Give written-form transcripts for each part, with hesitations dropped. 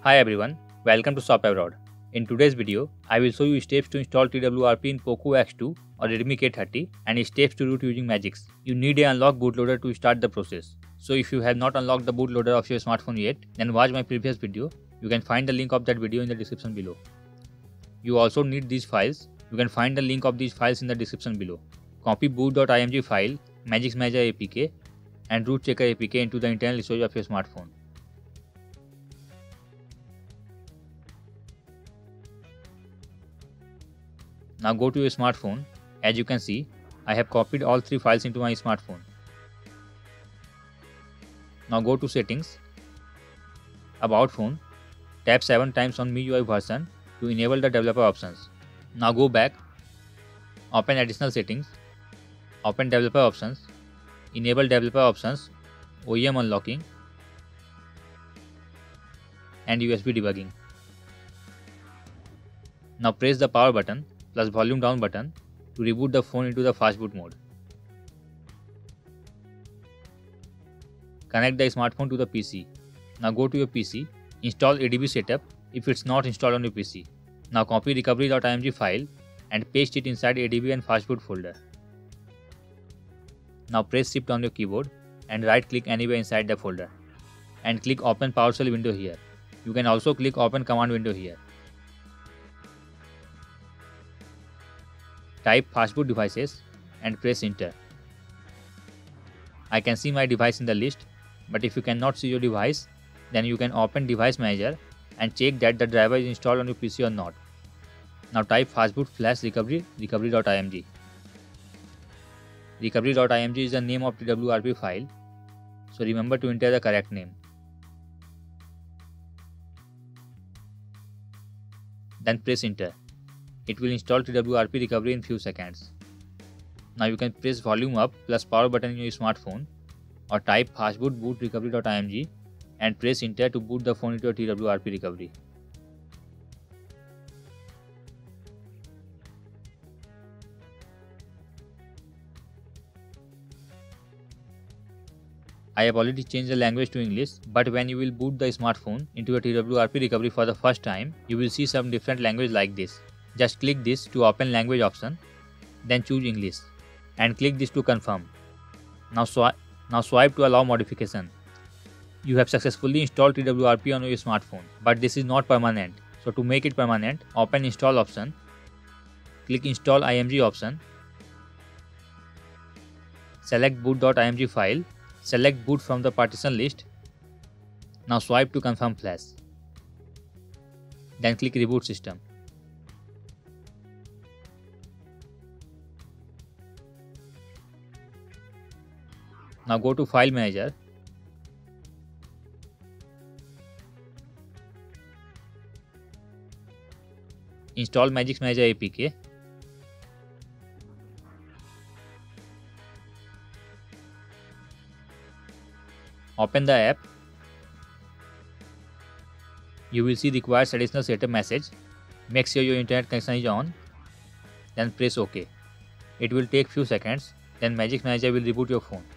Hi everyone, welcome to Software Abroad. In today's video, I will show you steps to install TWRP in Poco X2 or Redmi K30 and steps to root using Magisk. You need a unlock bootloader to start the process. So if you have not unlocked the bootloader of your smartphone yet, then watch my previous video. You can find the link of that video in the description below. You also need these files. You can find the link of these files in the description below. Copy boot.img file, Magisk Manager APK and root checker APK into the internal storage of your smartphone. Now go to your smartphone. As you can see, I have copied all three files into my smartphone. Now go to Settings, About Phone, tap 7 times on MIUI version to enable the developer options. Now go back, open Additional Settings, open Developer Options, enable Developer Options, OEM Unlocking and USB Debugging. Now press the power button plus volume down button to reboot the phone into the fast boot mode. Connect the smartphone to the PC. Now go to your PC, install ADB setup if it's not installed on your PC. Now copy recovery.img file and paste it inside ADB and fastboot folder. Now press Shift on your keyboard and right click anywhere inside the folder and click Open PowerShell window here. You can also click Open Command window here. Type fastboot devices and press enter. I can see my device in the list, but if you cannot see your device, then you can open device manager and check that the driver is installed on your PC or not. Now type fastboot flash recovery.img. Recovery.img is the name of TWRP file, so remember to enter the correct name. Then press enter. It will install TWRP recovery in few seconds. Now you can press volume up plus power button in your smartphone or type fastboot boot recovery.img and press enter to boot the phone into your TWRP recovery. I have already changed the language to English, but when you will boot the smartphone into a TWRP recovery for the first time, you will see some different language like this. Just click this to open language option, then choose English and click this to confirm. Now swipe to allow modification. You have successfully installed TWRP on your smartphone, but this is not permanent. So to make it permanent, open install option, click install img option, select boot.img file, select boot from the partition list. Now swipe to confirm flash. Then click reboot system. Now go to File Manager, install Magisk Manager APK, open the app. You will see requires additional setup message. Make sure your internet connection is on, then press OK. It will take few seconds, then Magisk Manager will reboot your phone.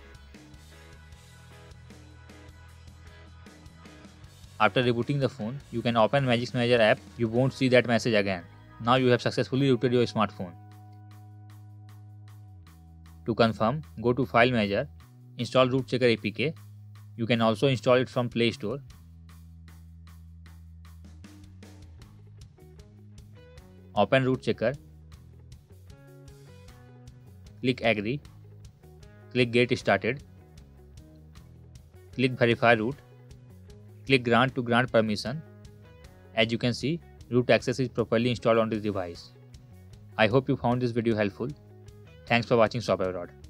After rebooting the phone, you can open Magisk Manager app. You won't see that message again. Now you have successfully rooted your smartphone. To confirm, go to File Manager, install Root Checker APK. You can also install it from Play Store. Open Root Checker. Click Agree. Click Get Started. Click Verify Root. Click Grant to grant permission. As you can see, root access is properly installed on this device. I hope you found this video helpful. Thanks for watching Software Abroad.